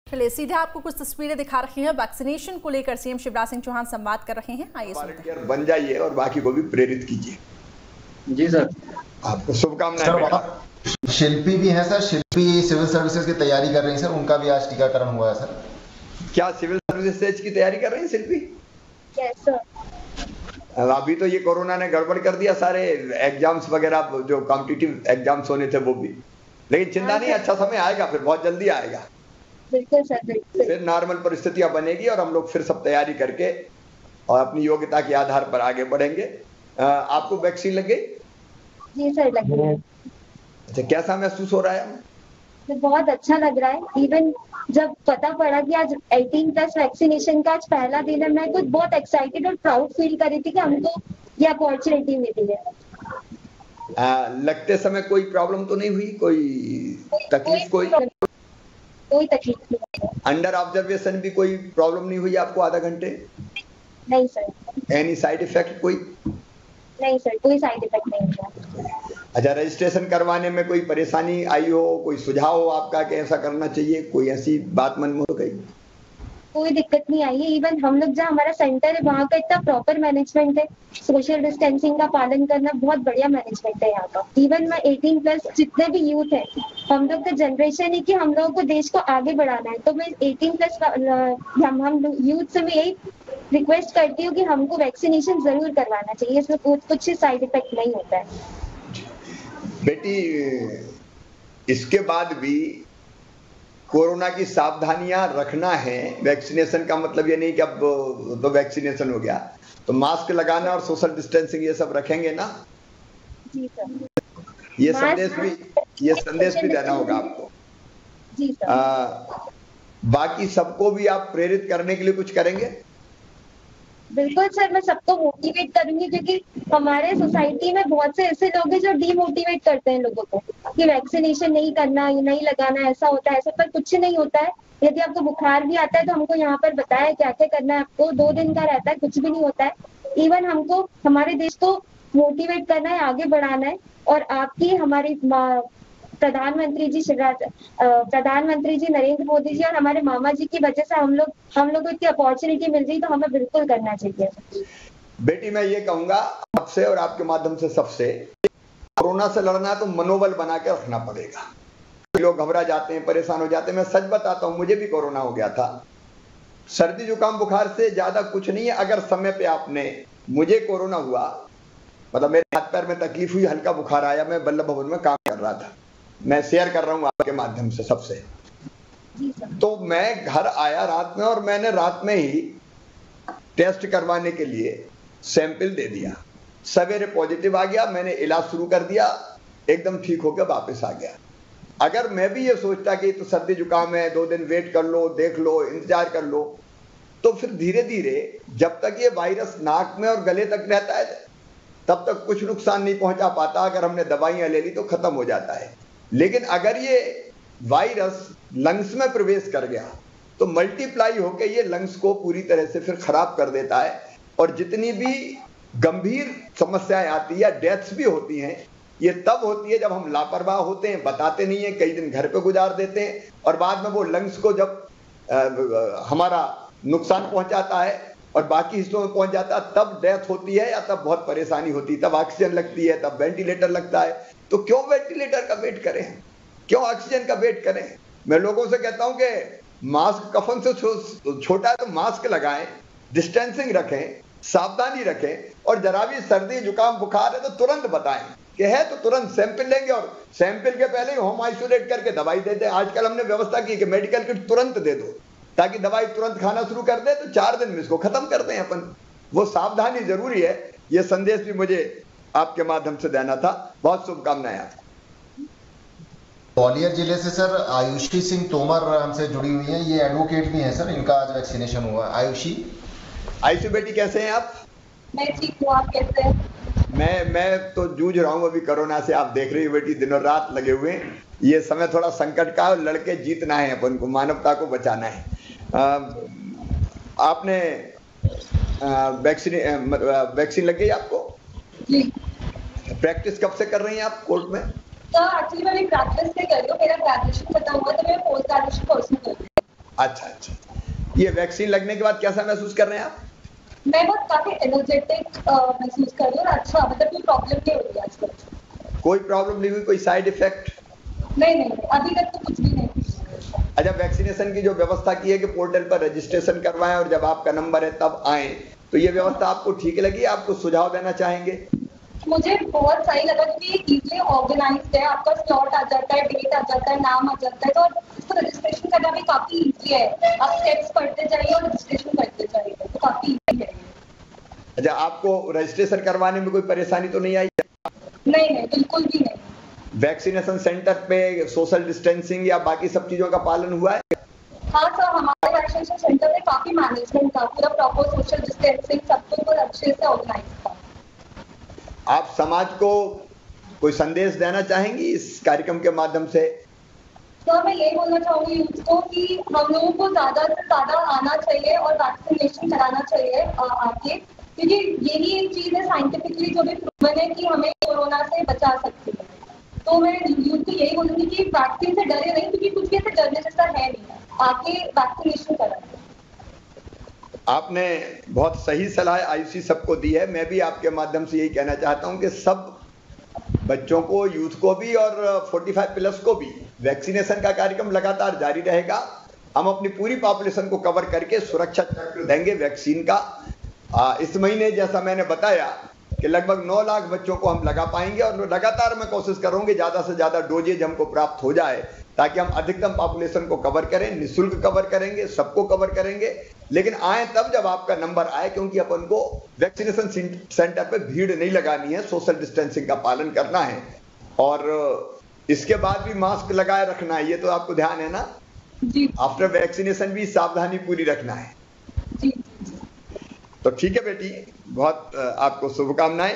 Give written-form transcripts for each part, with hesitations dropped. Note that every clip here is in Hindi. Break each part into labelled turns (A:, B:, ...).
A: चलिए सीधे आपको कुछ तस्वीरें दिखा रही हैं। वैक्सीनेशन को लेकर सीएम शिवराज सिंह चौहान संवाद कर रहे हैं। आइए सुनते हैं।
B: बन जाइए और बाकी को भी प्रेरित कीजिए।
C: जी सर,
B: आपको शुभकामनाएं।
D: शिल्पी भी हैं सर, शिल्पी सिविल सर्विसेज की तैयारी कर रही हैं सर, उनका भी आज टीकाकरण हुआ है सर।
B: क्या सिविल सर्विसेज की तैयारी कर रही हैं शिल्पी?
E: Yes sir.
B: अभी तो ये कोरोना ने गड़बड़ कर दिया सारे एग्जाम्स वगैरह, जो कॉम्पिटिटिव एग्जाम्स होने थे वो भी। लेकिन चिंता नहीं, अच्छा समय आएगा, फिर बहुत जल्दी आएगा।
E: बिल्कुल सर, बिल्कुल।
B: फिर नॉर्मल परिस्थितियां बनेगी और हम लोग फिर सब तैयारी करके और अपनी योग्यता के आधार पर आगे बढ़ेंगे। आपको वैक्सीन लग गई?
E: जी सर, लग गई।
B: अच्छा, कैसा महसूस हो रहा है?
E: तो बहुत अच्छा लग रहा है। इवन जब पता पड़ा कि आज 18+ वैक्सीनेशन का आज पहला दिन है, मैं खुद बहुत एक्साइटेड और प्राउड फील कर रही थी कि हमको ये अपॉर्चुनिटी मिली है।
B: लगते समय कोई प्रॉब्लम तो नहीं हुई? कोई तकलीफ?
E: कोई तकलीफ नहीं।
B: अंडर ऑब्जर्वेशन भी कोई प्रॉब्लम नहीं हुई आपको आधा घंटे?
E: नहीं सर।
B: एनी साइड इफेक्ट कोई?
E: नहीं सर, कोई साइड इफेक्ट नहीं हुआ।
B: अच्छा, रजिस्ट्रेशन करवाने में कोई परेशानी आई हो, कोई सुझाव हो आपका कि ऐसा करना चाहिए, कोई ऐसी बात मन में हो गई?
E: कोई दिक्कत नहीं आई है। इवन हम लोग जहाँ हमारा सेंटर है वहाँ का इतना प्रॉपर मैनेजमेंट है, सोशल डिस्टेंसिंग का पालन करना बहुत बढ़िया मैनेजमेंट है यहाँ का। इवन मैं 18+ जितने भी यूथ है, हम लोग का जनरेशन है कि हम लोगों को देश को आगे बढ़ाना है, तो मैं 18+ हम यूथ से मैं यही रिक्वेस्ट करती हूँ कि हमको वैक्सीनेशन जरूर करवाना चाहिए। इसमें कुछ साइड इफेक्ट नहीं होता है।
B: बेटी, इसके बाद भी कोरोना की सावधानियां रखना है। वैक्सीनेशन का मतलब ये नहीं कि अब तो वैक्सीनेशन हो गया तो मास्क लगाना और सोशल डिस्टेंसिंग ये सब रखेंगे ना?
E: जी सर।
B: ये संदेश भी देना होगा आपको।
E: जी सर।
B: बाकी सबको भी आप प्रेरित करने के लिए कुछ करेंगे?
E: बिल्कुल सर, मैं सबको मोटिवेट करूंगी, क्योंकि हमारे सोसाइटी में बहुत से ऐसे लोग हैं जो डीमोटिवेट करते हैं लोगों को कि वैक्सीनेशन नहीं करना, ये नहीं लगाना, ऐसा होता है, ऐसा। पर कुछ नहीं होता है। यदि आपको बुखार भी आता है तो हमको यहाँ पर बताया क्या क्या करना है। आपको 2 दिन का रहता है, कुछ भी नहीं होता है। इवन हमको हमारे देश को मोटिवेट करना है, आगे बढ़ाना है। और आपकी हमारी प्रधानमंत्री जी नरेंद्र मोदी जी और हमारे मामा जी की वजह से हम लोग को इतनी अपॉर्चुनिटी मिल रही, तो हमें बिल्कुल करना चाहिए।
B: बेटी, मैं ये कहूंगा आपसे और आपके माध्यम से सबसे, कोरोना से लड़ना है तो मनोबल बना के रखना पड़ेगा। लोग घबरा जाते हैं, परेशान हो जाते हैं। मैं सच बताता हूं, मुझे भी कोरोना हो गया था। सर्दी जुकाम बुखार से ज्यादा कुछ नहीं है। अगर समय पे मुझे कोरोना हुआ, मतलब मेरे हाथ पैर में तकलीफ हुई, हल्का बुखार आया, मैं बल्लभ भवन में काम कर रहा था, मैं शेयर कर रहा हूं आपके माध्यम से सबसे। तो मैं घर आया रात में और मैंने रात में ही टेस्ट करवाने के लिए सैंपल दे दिया। सवेरे पॉजिटिव आ गया, मैंने इलाज शुरू कर दिया, एकदम ठीक होकर वापस आ गया। अगर मैं भी ये सोचता कि तो सर्दी जुकाम है, 2 दिन वेट कर लो, देख लो, इंतजार कर लो, तो फिर धीरे धीरे जब तक ये वायरस नाक में और गले तक रहता है तब तक कुछ नुकसान नहीं पहुंचा पाता। अगर हमने दवाइयां ले ली तो खत्म हो जाता है। लेकिन अगर ये वायरस लंग्स में प्रवेश कर गया तो मल्टीप्लाई होकर ये लंग्स को पूरी तरह से फिर खराब कर देता है। और जितनी भी गंभीर समस्याएं आती है, डेथ्स भी होती हैं, ये तब होती है जब हम लापरवाह होते हैं, बताते नहीं है, कई दिन घर पे गुजार देते हैं और बाद में वो लंग्स को जब हमारा नुकसान पहुंचाता है और बाकी हिस्सों में पहुंच जाता है, तब डेथ होती है या तब बहुत परेशानी होती है, तब ऑक्सीजन लगती है, तब वेंटिलेटर लगता है। तो क्यों वेंटिलेटर का वेट करें, क्यों ऑक्सीजन का वेट करें? मैं लोगों से कहता हूं कि मास्क कफन से छोटा है तो मास्क लगाएं, डिस्टेंसिंग रखें, सावधानी रखें, और जरा भी सर्दी जुकाम बुखार है तो तुरंत बताएं कि है, तो तुरंत सैंपल लेंगे और सैंपल के पहले ही होम आइसोलेट करके दवाई दे दें। आजकल हमने व्यवस्था की कि मेडिकल किट तुरंत दे दो ताकि दवाई तुरंत खाना शुरू कर दे, तो 4 दिन में इसको खत्म कर दें अपन। वो सावधानी जरूरी है। ये संदेश भी मुझे आपके माध्यम से देना था। बहुत शुभकामनाएं।
D: ग्वालियर जिले से सर आयुषी सिंह तोमर हमसे जुड़ी हुई हैं, ये एडवोकेट भी हैं सर, इनका आज वैक्सीनेशन हुआ। आयुषी
B: बेटी, कैसे हैं आप?
E: मैं ठीक हूँ, आप कैसे हैं?
B: मैं तो जूझ रहा हूँ अभी कोरोना से। आप देख रही हो बेटी, दिनों रात लगे हुए हैं। ये समय थोड़ा संकट का है, लड़के जीतना है अपन को, मानवता को बचाना है। आपने वैक्सीन लग गई आपको?
E: जी।
B: प्रैक्टिस कब से कर रही हैं आप कोर्ट में?
E: तो एक्चुअली मैं प्रैक्टिस से कर रही हूँ। मेरा ग्रेजुएशन खत्म हुआ तो मैं पोस्ट ग्रेजुएशन कोर्स में कर रही हूँ।
B: अच्छा, ये वैक्सीन लगने के बाद कैसा महसूस कर रहे हैं आप?
C: मैं बहुत काफी एनर्जेटिक महसूस कर रही हूँ। अच्छा, मतलब कोई प्रॉब्लम नहीं हो रही आजकल।
B: कोई प्रॉब्लम नहीं हुई, कोई साइड इफेक्ट?
C: नहीं, अभी तक तो कुछ भी नहीं।
B: अच्छा, वैक्सीनेशन की जो व्यवस्था की है कि पोर्टल पर रजिस्ट्रेशन करवाएं और जब आपका नंबर है तब आए, तो ये व्यवस्था आपको ठीक लगी? आपको सुझाव देना चाहेंगे?
C: मुझे बहुत सही लगा क्योंकि इजीली ऑर्गेनाइज्ड है, आपका स्लॉट आ जाता है, डेट आ जाता है, नाम आ जाता है, तो इसको रजिस्ट्रेशन करना भी काफी इजी है। आप स्टेप्स पढ़ते जाइए और रजिस्ट्रेशन करते जाइए, तो काफी इजी है।
B: अच्छा, आपको रजिस्ट्रेशन करवाने में कोई परेशानी तो नहीं आई?
C: नहीं, बिल्कुल भी नहीं।
B: वैक्सीनेशन सेंटर पे सोशल डिस्टेंसिंग या बाकी सब चीजों का पालन हुआ है?
C: हाँ सर, हमारे वैक्सीनेशन सेंटर में काफी मैनेजमेंट था, पूरा प्रॉपर सोशल डिस्टेंसिंग सब कुछ बहुत अच्छे से ऑर्गेनाइज था।
B: आप समाज को कोई संदेश देना चाहेंगी इस कार्यक्रम के माध्यम से?
C: सर, मैं यही बोलना चाहूंगी यूथ को कि हम लोगों को ज्यादा से ज्यादा आना चाहिए और वैक्सीनेशन कराना चाहिए आके, क्योंकि यही एक चीज है साइंटिफिकली जो भी प्रूवन है कि हमें कोरोना से बचा सकती है। तो मैं यूथ को यही बोलूंगी कि वैक्सीन से डरे नहीं, क्योंकि कुछ भी ऐसे डरने जैसा है नहीं, आके वैक्सीनेशन कराएं।
B: आपने बहुत सही सलाह आयुषी सबको दी है। मैं भी आपके माध्यम से यही कहना चाहता हूं कि सब बच्चों को, यूथ को भी और 45 प्लस को भी वैक्सीनेशन का कार्यक्रम लगातार जारी रहेगा। हम अपनी पूरी पॉपुलेशन को कवर करके सुरक्षा चक्र देंगे वैक्सीन का। इस महीने जैसा मैंने बताया कि लगभग 9 लाख बच्चों को हम लगा पाएंगे और लगातार मैं कोशिश करूंगी ज्यादा से ज्यादा डोजेज हमको प्राप्त हो जाए ताकि हम अधिकतम पॉपुलेशन को कवर करें। निःशुल्क कवर करेंगे, सबको कवर करेंगे, लेकिन आए तब जब आपका नंबर आए, क्योंकि अपन को वैक्सीनेशन सेंटर पे भीड़ नहीं लगानी है, सोशल डिस्टेंसिंग का पालन करना है और इसके बाद भी मास्क लगाए रखना है। ये तो आपको ध्यान है ना?
C: जी।
B: आफ्टर वैक्सीनेशन भी सावधानी पूरी रखना है।
C: जी।
B: तो ठीक है बेटी, बहुत आपको शुभकामनाएं।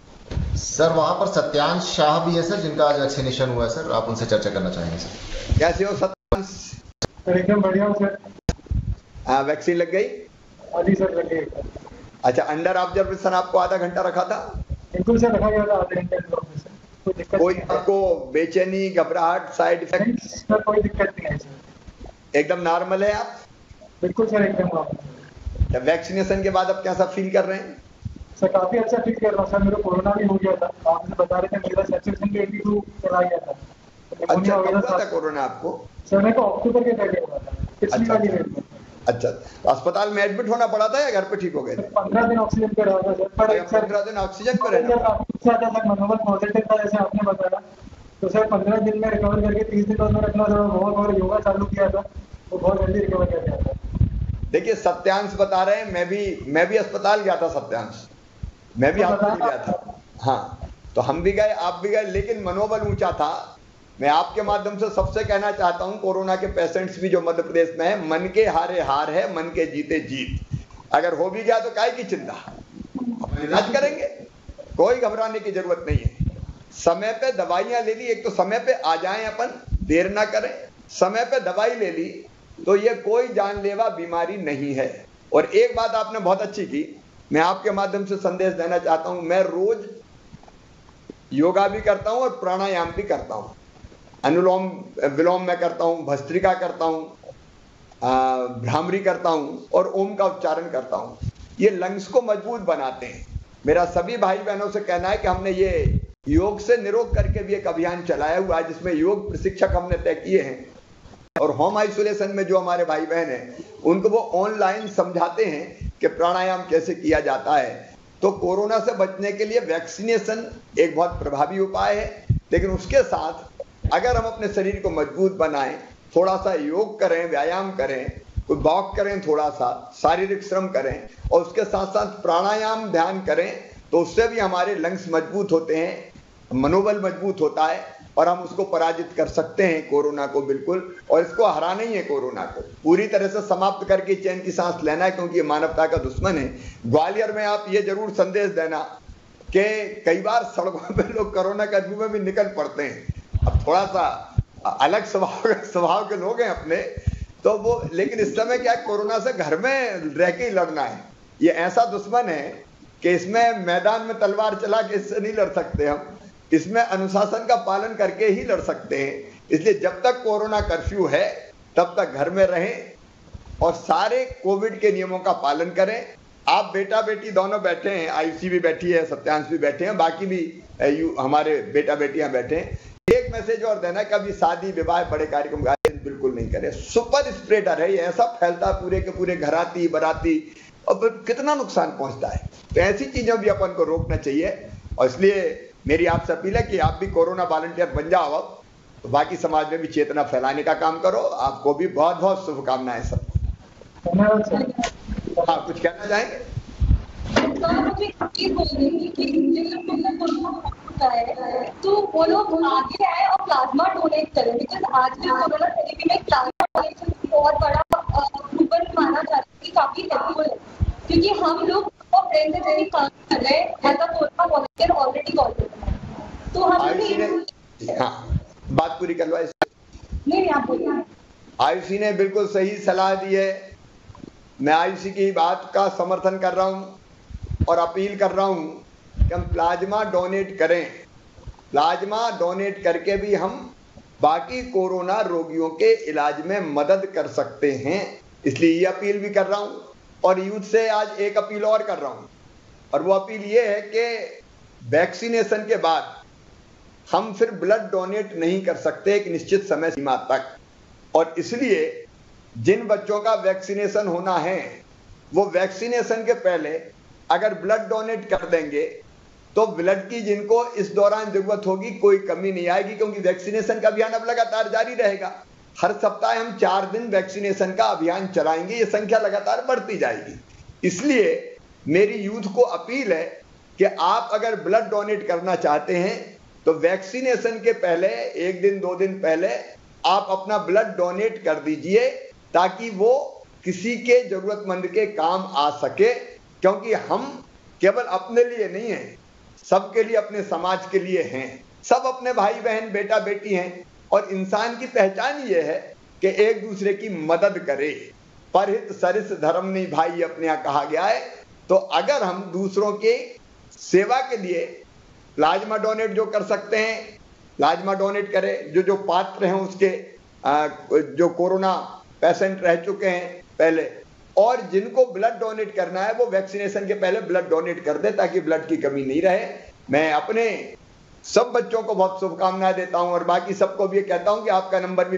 D: सर, वहां पर सत्यांश शाह भी है सर, जिनका आज वैक्सीनेशन हुआ है सर, आप उनसे चर्चा करना चाहेंगे सर?
B: कैसे हो सत्यांश?
F: एकदम बढ़िया हूँ सर।
B: वैक्सीन लग गई?
F: जी सर, लग गई।
B: अच्छा, अंडर ऑब्जर्वेशन आपको आधा घंटा रखा था?
F: बिल्कुल सर, रखा गया था आधे घंटे में।
B: कोई आपको बेचैनी, घबराहट, साइड इफेक्ट?
F: सर, कोई दिक्कत नहीं है सर।
B: एकदम नॉर्मल है आप?
F: बिल्कुल सर, एकदम नॉर्मल।
B: वैक्सीनेशन के बाद अब कैसा फील कर रहे हैं?
F: सर, काफी अच्छा फील कर रहा हूँ सर। मेरा कोरोना भी हो गया था, आप मुझे बता रहे थे, मेरा सैचुरेशन भी 82 चला गया था।
B: अच्छा, कब हुआ था कोरोना आपको?
F: सर, मेरे को अक्टूबर के पहले हुआ था, पिछली वाली डेट में।
B: अच्छा, अस्पताल में एडमिट होना पड़ा था या घर पे ठीक हो गए?
F: 15 दिन ऑक्सीजन पे रहा था सर। पर
B: 15 दिन ऑक्सीजन पे रहना?
F: सर, मनोबल पॉजिटिव था जैसे आपने बताया, तो सर 15 दिन में रिकवर करके 30 दिन बाद में रखना था। बहुत और योगा चालू किया था, तो बहुत जल्दी रिकवर कर गया था।
B: देखिए, सत्यांश बता रहे हैं, मैं भी अस्पताल गया था सत्यांश, मैं भी हॉस्पिटल गया था। हाँ, तो हम भी गए, आप भी गए, लेकिन मनोबल ऊंचा था। मैं आपके माध्यम से सबसे कहना चाहता हूं, कोरोना के पेशेंट्स भी जो मध्य प्रदेश में है, मन के हारे हार है, मन के जीते जीत। अगर हो भी गया तो काहे की चिंता, हम इलाज करेंगे, कोई घबराने की जरूरत नहीं है। समय पे दवाइयां ले ली, एक तो समय पे आ जाएं, अपन देर ना करें, समय पे दवाई ले ली तो ये कोई जानलेवा बीमारी नहीं है। और एक बात आपने बहुत अच्छी की, मैं आपके माध्यम से संदेश देना चाहता हूं, मैं रोज योगा भी करता हूं और प्राणायाम भी करता हूं। अनुलोम विलोम में करता हूं, भस्त्रिका करता हूं, भ्रामरी करता हूं और ओम का उच्चारण करता हूं। ये लंग्स को मजबूत बनाते हैं। मेरा सभी भाई बहनों से कहना है कि हमने ये योग से निरोग करके भी एक अभियान चलाया हुआ है, जिसमें योग प्रशिक्षक हमने तय किए हैं और होम आइसोलेशन में जो हमारे भाई बहन हैं उनको वो ऑनलाइन समझाते हैं कि प्राणायाम कैसे किया जाता है। तो कोरोना से बचने के लिए वैक्सीनेशन एक बहुत प्रभावी उपाय है, लेकिन उसके साथ अगर हम अपने शरीर को मजबूत बनाएं, थोड़ा सा योग करें, व्यायाम करें, कोई वॉक करें, थोड़ा सा शारीरिक श्रम करें और उसके साथ साथ प्राणायाम ध्यान करें, तो उससे भी हमारे लंग्स मजबूत होते हैं, मनोबल मजबूत होता है और हम उसको पराजित कर सकते हैं कोरोना को बिल्कुल। और इसको हराना ही है, कोरोना को पूरी तरह से समाप्त करके चैन की सांस लेना है, क्योंकि ये मानवता का दुश्मन है। ग्वालियर में आप ये जरूर संदेश देना कि कई बार सड़कों पे लोग कोरोना कर्फ्यू में भी निकल पड़ते हैं। अब थोड़ा सा अलग स्वभाव के लोग हैं अपने, तो वो, लेकिन इस समय क्या, कोरोना से घर में रह के ही लड़ना है। ये ऐसा दुश्मन है कि इसमें मैदान में तलवार चला के इससे नहीं लड़ सकते हम, इसमें अनुशासन का पालन करके ही लड़ सकते हैं। इसलिए जब तक कोरोना कर्फ्यू है तब तक घर में रहें, और सारे कोविड के नियमों का पालन करें। आप बेटा बेटी दोनों बैठे हैं, आयुषी भी बैठी है, सत्यांश भी बैठे हैं, बाकी भी हमारे बेटा बेटियां बैठे हैं। एक मैसेज और देना, कभी शादी विवाह बड़े कार्यक्रम बिल्कुल नहीं करें। सुपर स्प्रेडर है ये, ऐसा फैलता पूरे के पूरे घराती बराती, और कितना नुकसान पहुंचता है। तो ऐसी चीजों भी अपन को रोकना चाहिए। और इसलिए मेरी आपसे अपील है कि आप भी कोरोना वॉलंटियर बन जाओ, तो बाकी समाज में भी चेतना फैलाने का काम करो। आपको भी बहुत बहुत शुभकामनाएं सर।
F: धन्यवाद सर।
B: हाँ, कुछ कहना चाहेंगे?
C: तो वो लोग आगे आए और प्लाज्मा डोनेट करें, बिकॉज आज भी कोरोना थेरेपी में प्लाज्मा डोनेशन बहुत बड़ा प्रूवन माना जाता है कि काफी हेल्पफुल है, क्योंकि हम लोग फ्रेंड से जैसे काम कर रहे हैं as a corona volunteer already volunteer. तो हम
B: हाँ, बात पूरी करवाए।
C: नहीं, आप बोलिए।
B: आयुषी ने बिल्कुल सही सलाह दी है। मैं आयुषी की बात का समर्थन कर रहा हूं और अपील कर रहा हूं कि हम प्लाज्मा डोनेट करें। प्लाज्मा डोनेट करके भी हम बाकी कोरोना रोगियों के इलाज में मदद कर सकते हैं। इसलिए ये अपील भी कर रहा हूं और यूथ से आज एक अपील और कर रहा हूं, और वो अपील ये है कि वैक्सीनेशन के बाद हम फिर ब्लड डोनेट नहीं कर सकते एक निश्चित समय सीमा तक। और इसलिए जिन बच्चों का वैक्सीनेशन होना है वो वैक्सीनेशन के पहले अगर ब्लड डोनेट कर देंगे तो ब्लड की जिनको इस दौरान जरूरत होगी कोई कमी नहीं आएगी, क्योंकि वैक्सीनेशन का अभियान अब लगातार जारी रहेगा। हर सप्ताह हम 4 दिन वैक्सीनेशन का अभियान चलाएंगे, ये संख्या लगातार बढ़ती जाएगी। इसलिए मेरी यूथ को अपील है कि आप अगर ब्लड डोनेट करना चाहते हैं तो वैक्सीनेशन के पहले 1 दिन 2 दिन पहले आप अपना ब्लड डोनेट कर दीजिए, ताकि वो किसी के जरूरतमंद के काम आ सके। क्योंकि हम केवल अपने लिए नहीं हैं, सबके लिए, अपने समाज के लिए हैं। सब अपने भाई बहन बेटा बेटी हैं, और इंसान की पहचान ये है कि एक दूसरे की मदद करे। परहित सरिस धर्म नहीं भाई अपने यहाँ कहा गया है। तो अगर हम दूसरों के सेवा के लिए प्लाज्मा डोनेट जो कर सकते हैं प्लाज्मा डोनेट करें। जो पात्र हैं उसके जो कोरोना पेशेंट रह चुके हैं पहले, और जिनको ब्लड डोनेट करना है वो वैक्सीनेशन के पहले ब्लड डोनेट कर दे, ताकि ब्लड की कमी नहीं रहे। मैं अपने सब बच्चों को बहुत शुभकामनाएं देता हूं, और बाकी सबको भी कहता हूं कि आपका नंबर भी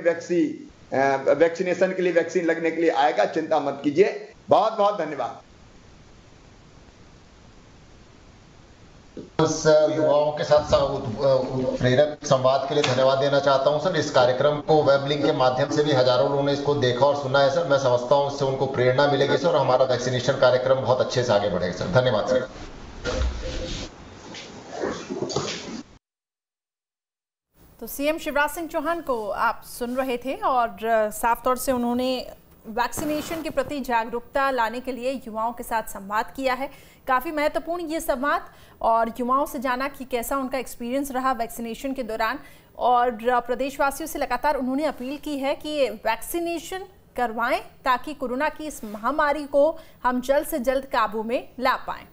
B: वैक्सीनेशन के लिए, वैक्सीन लगने के लिए आएगा, चिंता मत कीजिए। बहुत बहुत धन्यवाद।
D: युवाओं के साथ प्रेरक संवाद के लिए धन्यवाद देना चाहता हूं सर। इस कार्यक्रम को वेब लिंक के माध्यम से भी हजारों लोगों ने इसको देखा और सुना है सर। मैं समझता हूं इससे उनको प्रेरणा मिलेगी सर, और हमारा वैक्सीनेशन कार्यक्रम बहुत अच्छे से आगे बढ़ेगा सर। धन्यवाद सर।
A: तो सीएम शिवराज सिंह चौहान को आप सुन रहे थे, और साफ तौर से उन्होंने वैक्सीनेशन के प्रति जागरूकता लाने के लिए युवाओं के साथ संवाद किया है। काफ़ी महत्वपूर्ण ये संवाद, और युवाओं से जाना कि कैसा उनका एक्सपीरियंस रहा वैक्सीनेशन के दौरान। और प्रदेशवासियों से लगातार उन्होंने अपील की है कि वैक्सीनेशन करवाएं, ताकि कोरोना की इस महामारी को हम जल्द से जल्द काबू में ला पाएं।